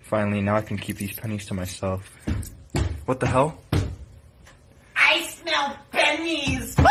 Finally, now I can keep these pennies to myself. What the hell? I smell pennies!